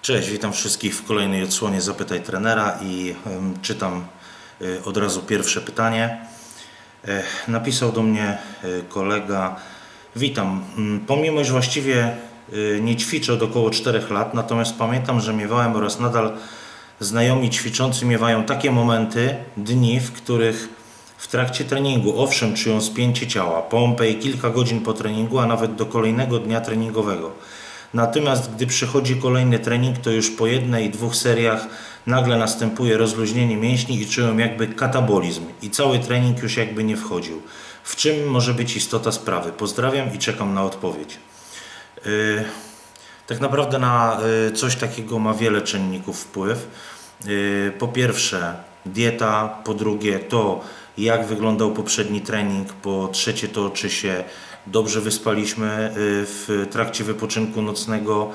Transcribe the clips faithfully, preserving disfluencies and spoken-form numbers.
Cześć, witam wszystkich w kolejnej odsłonie Zapytaj Trenera i y, czytam y, od razu pierwsze pytanie. Y, napisał do mnie y, kolega: witam, y, pomimo iż właściwie y, nie ćwiczę od około czterech lat, natomiast pamiętam, że miewałem oraz nadal znajomi ćwiczący miewają takie momenty, dni, w których w trakcie treningu owszem czują spięcie ciała, pompę i kilka godzin po treningu, a nawet do kolejnego dnia treningowego. Natomiast gdy przychodzi kolejny trening, to już po jednej, dwóch seriach nagle następuje rozluźnienie mięśni i czują jakby katabolizm i cały trening już jakby nie wchodził. W czym może być istota sprawy? Pozdrawiam i czekam na odpowiedź. Yy, tak naprawdę na yy, coś takiego ma wiele czynników wpływ. Yy, po pierwsze dieta, po drugie to, jak wyglądał poprzedni trening, po trzecie to, czy się dobrze wyspaliśmy w trakcie wypoczynku nocnego,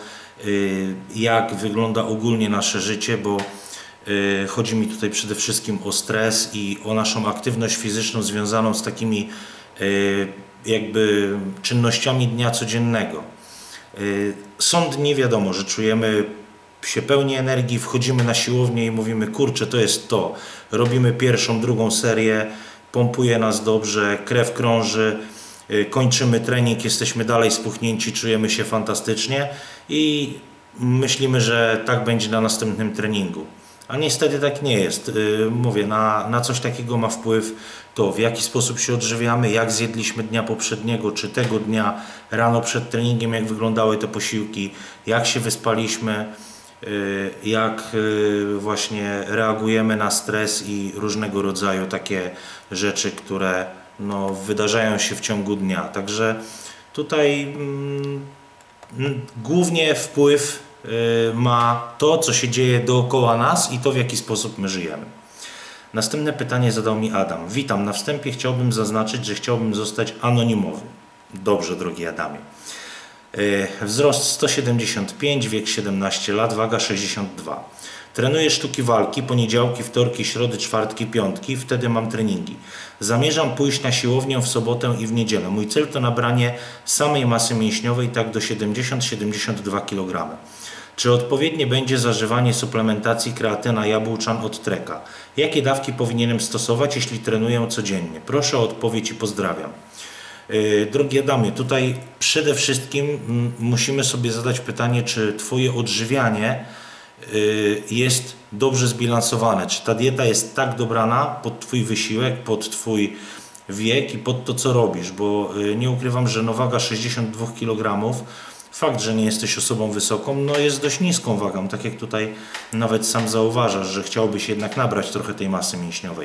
jak wygląda ogólnie nasze życie, bo chodzi mi tutaj przede wszystkim o stres i o naszą aktywność fizyczną związaną z takimi jakby czynnościami dnia codziennego. Są dni, wiadomo, że czujemy się pełni energii, wchodzimy na siłownię i mówimy: kurczę, to jest to. Robimy pierwszą, drugą serię, pompuje nas dobrze, krew krąży, kończymy trening, jesteśmy dalej spuchnięci, czujemy się fantastycznie i myślimy, że tak będzie na następnym treningu. A niestety tak nie jest. Mówię, na, na coś takiego ma wpływ to, w jaki sposób się odżywiamy, jak zjedliśmy dnia poprzedniego, czy tego dnia rano przed treningiem, jak wyglądały te posiłki, jak się wyspaliśmy, jak właśnie reagujemy na stres i różnego rodzaju takie rzeczy, które no, wydarzają się w ciągu dnia. Także tutaj mm, głównie wpływ y, ma to, co się dzieje dookoła nas i to, w jaki sposób my żyjemy. Następne pytanie zadał mi Adam. Witam, na wstępie chciałbym zaznaczyć, że chciałbym zostać anonimowy. Dobrze, drogi Adamie. Y, wzrost sto siedemdziesiąt pięć, wiek siedemnaście lat, waga sześćdziesiąt dwa. Trenuję sztuki walki, poniedziałki, wtorki, środy, czwartki, piątki, wtedy mam treningi. Zamierzam pójść na siłownię w sobotę i w niedzielę. Mój cel to nabranie samej masy mięśniowej, tak do siedemdziesiąt do siedemdziesięciu dwóch kilogramów. Czy odpowiednie będzie zażywanie suplementacji kreatyna jabłczan od Treka? Jakie dawki powinienem stosować, jeśli trenuję codziennie? Proszę o odpowiedź i pozdrawiam. Yy, drogi Adamie, tutaj przede wszystkim mm, musimy sobie zadać pytanie, czy Twoje odżywianie jest dobrze zbilansowane, czy ta dieta jest tak dobrana pod Twój wysiłek, pod Twój wiek i pod to, co robisz, bo nie ukrywam, że no waga sześćdziesiąt dwa kilogramy, fakt, że nie jesteś osobą wysoką, no jest dość niską wagą, tak jak tutaj nawet sam zauważasz, że chciałbyś jednak nabrać trochę tej masy mięśniowej.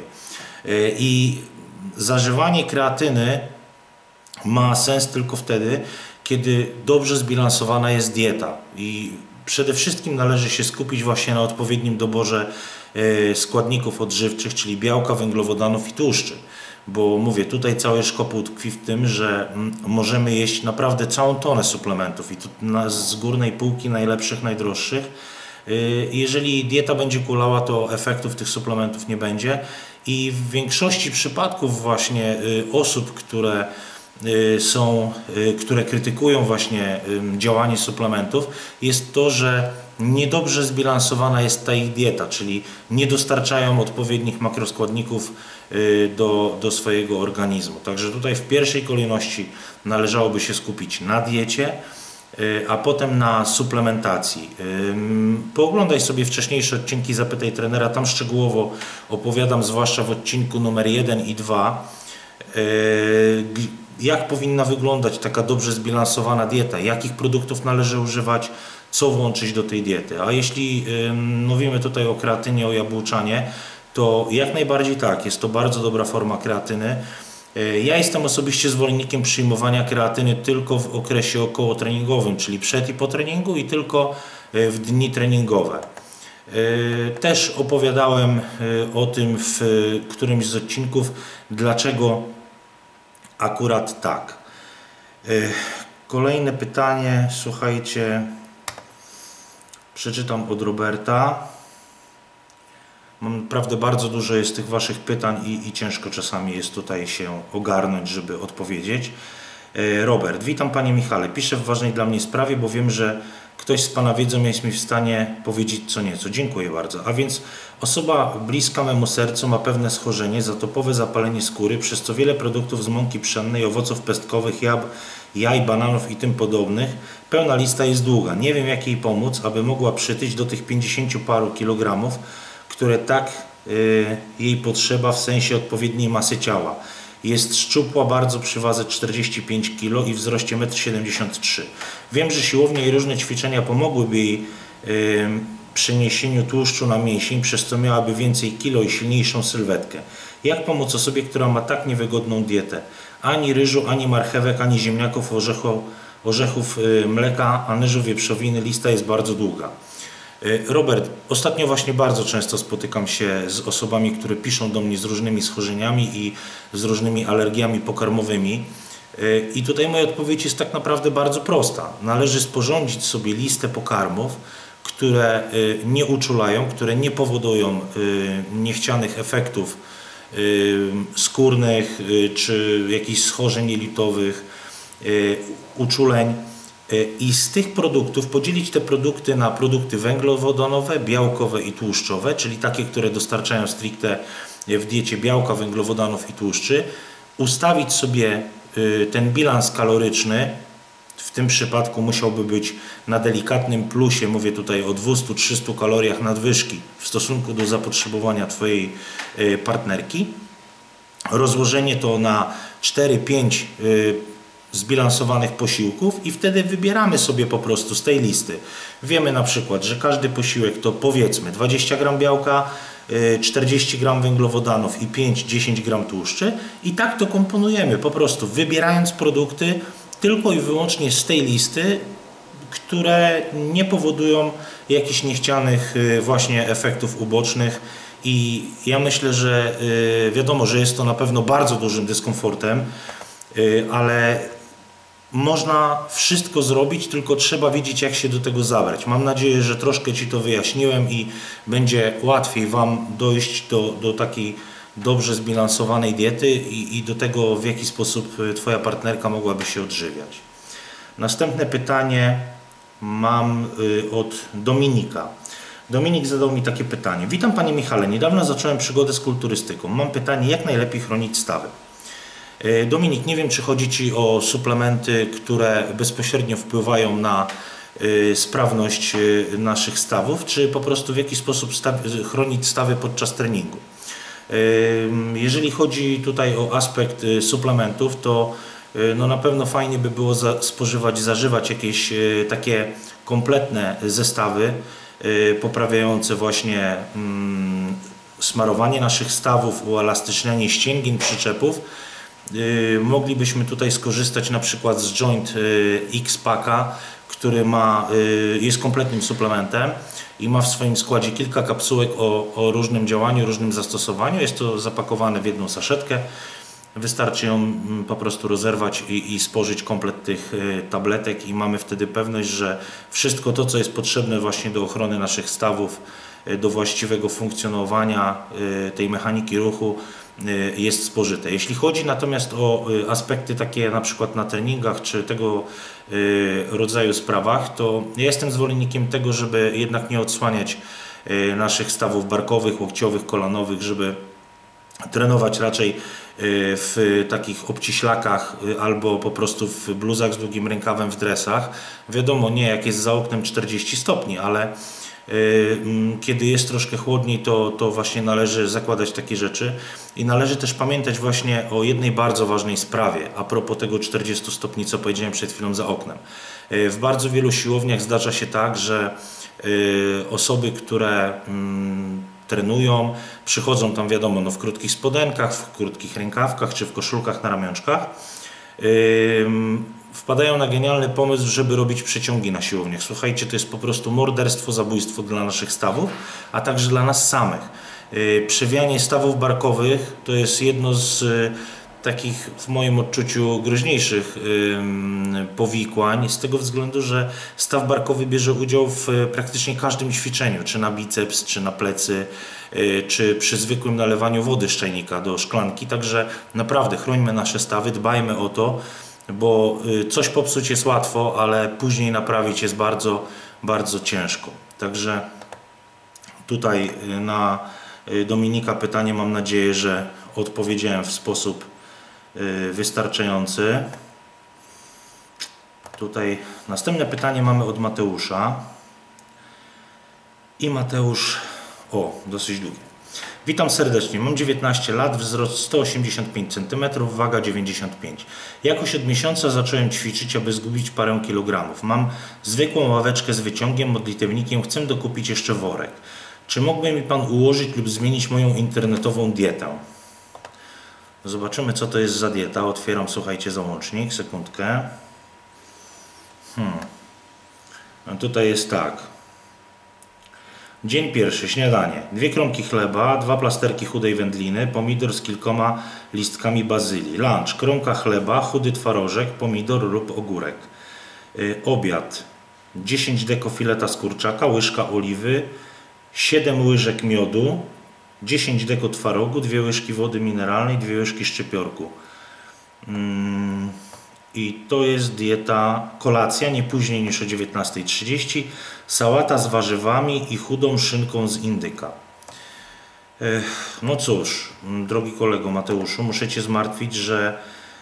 I zażywanie kreatyny ma sens tylko wtedy, kiedy dobrze zbilansowana jest dieta i przede wszystkim należy się skupić właśnie na odpowiednim doborze składników odżywczych, czyli białka, węglowodanów i tłuszczy. Bo mówię, tutaj cały szkopuł tkwi w tym, że możemy jeść naprawdę całą tonę suplementów i to z górnej półki najlepszych, najdroższych. Jeżeli dieta będzie kulała, to efektów tych suplementów nie będzie i w większości przypadków właśnie osób, które są, które krytykują właśnie działanie suplementów, jest to, że niedobrze zbilansowana jest ta ich dieta, czyli nie dostarczają odpowiednich makroskładników do, do swojego organizmu. Także tutaj w pierwszej kolejności należałoby się skupić na diecie, a potem na suplementacji. Pooglądaj sobie wcześniejsze odcinki Zapytaj Trenera, tam szczegółowo opowiadam, zwłaszcza w odcinku numer jeden i dwa, jak powinna wyglądać taka dobrze zbilansowana dieta, jakich produktów należy używać, co włączyć do tej diety. A jeśli yy, mówimy tutaj o kreatynie, o jabłczanie, to jak najbardziej tak, jest to bardzo dobra forma kreatyny. Yy, ja jestem osobiście zwolennikiem przyjmowania kreatyny tylko w okresie okołotreningowym, czyli przed i po treningu i tylko yy, w dni treningowe. Yy, też opowiadałem yy, o tym w yy, którymś z odcinków, dlaczego akurat tak. Kolejne pytanie, słuchajcie, przeczytam od Roberta. Mam naprawdę bardzo dużo jest tych Waszych pytań i, i ciężko czasami jest tutaj się ogarnąć, żeby odpowiedzieć. Robert, witam Panie Michale, piszę w ważnej dla mnie sprawie, bo wiem, że ktoś z Pana wiedzą jest mi w stanie powiedzieć co nieco. Dziękuję bardzo. A więc osoba bliska memu sercu ma pewne schorzenie, zatopowe zapalenie skóry, przez co wiele produktów z mąki pszennej, owoców pestkowych, jab, jaj, bananów i tym podobnych. Pełna lista jest długa. Nie wiem, jak jej pomóc, aby mogła przytyć do tych pięćdziesięciu paru kilogramów, które tak y, jej potrzeba w sensie odpowiedniej masy ciała. Jest szczupła bardzo przy wadze czterdzieści pięć kilo i wzroście metr siedemdziesiąt trzy. Wiem, że siłownia i różne ćwiczenia pomogłyby jej y, przeniesieniu tłuszczu na mięsień, przez co miałaby więcej kilo i silniejszą sylwetkę. Jak pomóc osobie, która ma tak niewygodną dietę? Ani ryżu, ani marchewek, ani ziemniaków, orzechów, orzechów y, mleka, anyżu, wieprzowiny. Lista jest bardzo długa. Robert, ostatnio właśnie bardzo często spotykam się z osobami, które piszą do mnie z różnymi schorzeniami i z różnymi alergiami pokarmowymi. I tutaj moja odpowiedź jest tak naprawdę bardzo prosta. Należy sporządzić sobie listę pokarmów, które nie uczulają, które nie powodują niechcianych efektów skórnych czy jakichś schorzeń jelitowych, uczuleń. I z tych produktów podzielić te produkty na produkty węglowodanowe, białkowe i tłuszczowe, czyli takie, które dostarczają stricte w diecie białka, węglowodanów i tłuszczy. Ustawić sobie ten bilans kaloryczny, w tym przypadku musiałby być na delikatnym plusie, mówię tutaj o dwieście do trzystu kaloriach nadwyżki w stosunku do zapotrzebowania Twojej partnerki. Rozłożenie to na cztery pięć zbilansowanych posiłków i wtedy wybieramy sobie po prostu z tej listy. Wiemy na przykład, że każdy posiłek to powiedzmy dwadzieścia gramów białka, czterdzieści gramów węglowodanów i pięć do dziesięciu gramów tłuszczy i tak to komponujemy, po prostu wybierając produkty tylko i wyłącznie z tej listy, które nie powodują jakichś niechcianych właśnie efektów ubocznych. I ja myślę, że wiadomo, że jest to na pewno bardzo dużym dyskomfortem, ale można wszystko zrobić, tylko trzeba wiedzieć, jak się do tego zabrać. Mam nadzieję, że troszkę Ci to wyjaśniłem i będzie łatwiej Wam dojść do, do takiej dobrze zbilansowanej diety i, i do tego, w jaki sposób Twoja partnerka mogłaby się odżywiać. Następne pytanie mam od Dominika. Dominik zadał mi takie pytanie. Witam Panie Michale, niedawno zacząłem przygodę z kulturystyką. Mam pytanie, jak najlepiej chronić stawy? Dominik, nie wiem, czy chodzi Ci o suplementy, które bezpośrednio wpływają na y, sprawność y, naszych stawów, czy po prostu w jaki sposób staw, chronić stawy podczas treningu. Y, jeżeli chodzi tutaj o aspekt y, suplementów, to y, no na pewno fajnie by było za, spożywać, zażywać jakieś y, takie kompletne zestawy y, poprawiające właśnie y, smarowanie naszych stawów, uelastycznianie ścięgien, przyczepów. Yy, moglibyśmy tutaj skorzystać na przykład z Joint yy, X-Packa, który ma, yy, jest kompletnym suplementem i ma w swoim składzie kilka kapsułek o, o różnym działaniu, różnym zastosowaniu. Jest to zapakowane w jedną saszetkę. Wystarczy ją mm, po prostu rozerwać i, i spożyć komplet tych yy, tabletek i mamy wtedy pewność, że wszystko to, co jest potrzebne właśnie do ochrony naszych stawów, yy, do właściwego funkcjonowania yy, tej mechaniki ruchu, jest spożyte. Jeśli chodzi natomiast o aspekty takie na przykład na treningach czy tego rodzaju sprawach, to ja jestem zwolennikiem tego, żeby jednak nie odsłaniać naszych stawów barkowych, łokciowych, kolanowych, żeby trenować raczej w takich obciślakach albo po prostu w bluzach z długim rękawem, w dresach. Wiadomo, nie jak jest za oknem czterdzieści stopni, ale kiedy jest troszkę chłodniej, to, to właśnie należy zakładać takie rzeczy i należy też pamiętać właśnie o jednej bardzo ważnej sprawie a propos tego czterdziestu stopni, co powiedziałem przed chwilą za oknem. W bardzo wielu siłowniach zdarza się tak, że osoby, które trenują, przychodzą tam wiadomo no, w krótkich spodenkach, w krótkich rękawkach czy w koszulkach na ramionczkach, wpadają na genialny pomysł, żeby robić przeciągi na siłowniach. Słuchajcie, to jest po prostu morderstwo, zabójstwo dla naszych stawów, a także dla nas samych. Przewijanie stawów barkowych to jest jedno z takich w moim odczuciu groźniejszych powikłań, z tego względu, że staw barkowy bierze udział w praktycznie każdym ćwiczeniu, czy na biceps, czy na plecy, czy przy zwykłym nalewaniu wody z czajnika do szklanki, także naprawdę chrońmy nasze stawy, dbajmy o to, bo coś popsuć jest łatwo, ale później naprawić jest bardzo, bardzo ciężko. Także tutaj na Dominika pytanie mam nadzieję, że odpowiedziałem w sposób wystarczający. Tutaj następne pytanie mamy od Mateusza. I Mateusz, o, dosyć długie. Witam serdecznie, mam dziewiętnaście lat, wzrost sto osiemdziesiąt pięć centymetrów, waga dziewięćdziesiąt pięć. Jakoś od miesiąca zacząłem ćwiczyć, aby zgubić parę kilogramów. Mam zwykłą ławeczkę z wyciągiem, modlitewnikiem, chcę dokupić jeszcze worek. Czy mógłby mi Pan ułożyć lub zmienić moją internetową dietę? Zobaczymy, co to jest za dieta. Otwieram, słuchajcie, załącznik, sekundkę. Hmm. No tutaj jest tak. Dzień pierwszy, śniadanie. Dwie kromki chleba, dwa plasterki chudej wędliny, pomidor z kilkoma listkami bazylii. Lunch, kromka chleba, chudy twarożek, pomidor lub ogórek. Yy, obiad. dziesięć deko fileta z kurczaka, łyżka oliwy, siedem łyżek miodu, dziesięć deko twarogu, dwie łyżki wody mineralnej, dwie łyżki szczypiorku. Yy. I to jest dieta, kolacja nie później niż o dziewiętnasta trzydzieści, sałata z warzywami i chudą szynką z indyka. No cóż, drogi kolego Mateuszu, muszę Cię zmartwić, że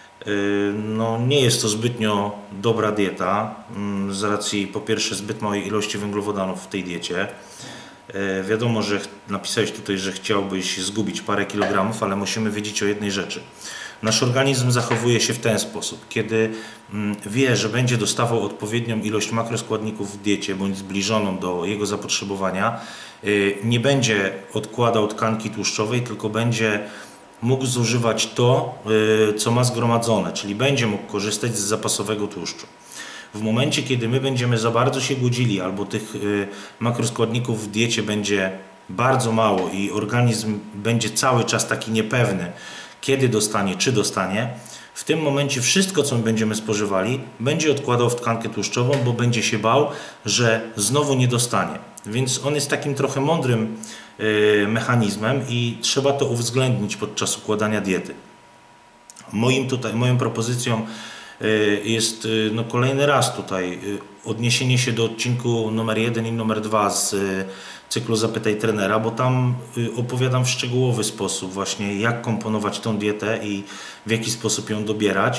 no, nie jest to zbytnio dobra dieta z racji po pierwsze zbyt małej ilości węglowodanów w tej diecie. Wiadomo, że napisałeś tutaj, że chciałbyś zgubić parę kilogramów, ale musimy wiedzieć o jednej rzeczy. Nasz organizm zachowuje się w ten sposób. Kiedy wie, że będzie dostawał odpowiednią ilość makroskładników w diecie, bądź zbliżoną do jego zapotrzebowania, nie będzie odkładał tkanki tłuszczowej, tylko będzie mógł zużywać to, co ma zgromadzone, czyli będzie mógł korzystać z zapasowego tłuszczu. W momencie, kiedy my będziemy za bardzo się głodzili, albo tych makroskładników w diecie będzie bardzo mało i organizm będzie cały czas taki niepewny, kiedy dostanie, czy dostanie, w tym momencie wszystko, co my będziemy spożywali, będzie odkładał w tkankę tłuszczową, bo będzie się bał, że znowu nie dostanie. Więc on jest takim trochę mądrym yy, mechanizmem i trzeba to uwzględnić podczas układania diety. Moim tutaj, moją propozycją yy, jest yy, no, kolejny raz tutaj yy, odniesienie się do odcinku numer jeden i numer dwa z yy, cyklu Zapytaj Trenera, bo tam opowiadam w szczegółowy sposób właśnie, jak komponować tą dietę i w jaki sposób ją dobierać.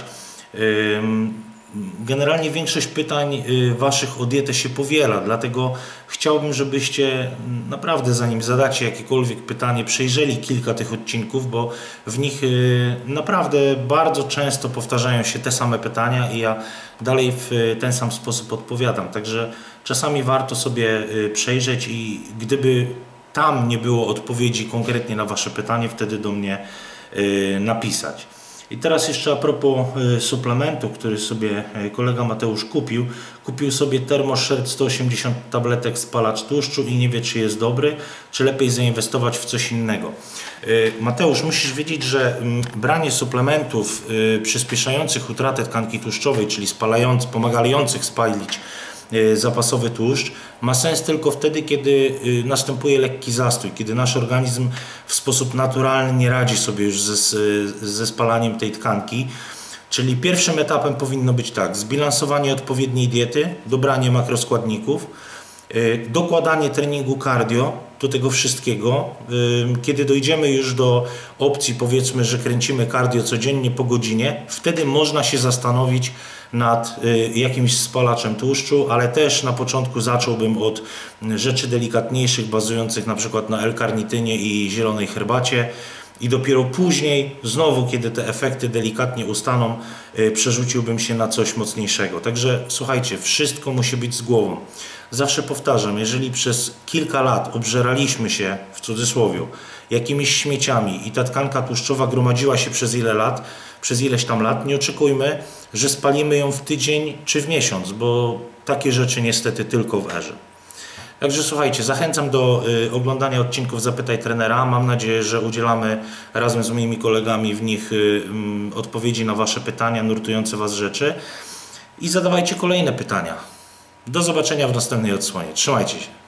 Generalnie większość pytań Waszych o dietę się powiela, dlatego chciałbym, żebyście naprawdę, zanim zadacie jakiekolwiek pytanie, przejrzeli kilka tych odcinków, bo w nich naprawdę bardzo często powtarzają się te same pytania i ja dalej w ten sam sposób odpowiadam. Także czasami warto sobie przejrzeć i gdyby tam nie było odpowiedzi konkretnie na Wasze pytanie, wtedy do mnie napisać. I teraz jeszcze a propos suplementu, który sobie kolega Mateusz kupił. Kupił sobie ThermoShield sto osiemdziesiąt tabletek spalacz tłuszczu i nie wie, czy jest dobry, czy lepiej zainwestować w coś innego. Mateusz, musisz wiedzieć, że branie suplementów przyspieszających utratę tkanki tłuszczowej, czyli spalających, pomagających spalić zapasowy tłuszcz, ma sens tylko wtedy, kiedy następuje lekki zastój, kiedy nasz organizm w sposób naturalny nie radzi sobie już ze, ze spalaniem tej tkanki. Czyli pierwszym etapem powinno być tak: zbilansowanie odpowiedniej diety, dobranie makroskładników, dokładanie treningu cardio do tego wszystkiego. Kiedy dojdziemy już do opcji, powiedzmy, że kręcimy cardio codziennie po godzinie, wtedy można się zastanowić nad jakimś spalaczem tłuszczu, ale też na początku zacząłbym od rzeczy delikatniejszych, bazujących na przykład na L-karnitynie i zielonej herbacie, i dopiero później, znowu kiedy te efekty delikatnie ustaną, przerzuciłbym się na coś mocniejszego. Także słuchajcie, wszystko musi być z głową. Zawsze powtarzam, jeżeli przez kilka lat obżeraliśmy się, w cudzysłowie, jakimiś śmieciami i ta tkanka tłuszczowa gromadziła się przez ile lat, przez ileś tam lat, nie oczekujmy, że spalimy ją w tydzień czy w miesiąc, bo takie rzeczy niestety tylko w erze. Także słuchajcie, zachęcam do y, oglądania odcinków Zapytaj Trenera. Mam nadzieję, że udzielamy razem z moimi kolegami w nich y, y, odpowiedzi na Wasze pytania, nurtujące Was rzeczy. I zadawajcie kolejne pytania. Do zobaczenia w następnej odsłonie. Trzymajcie się.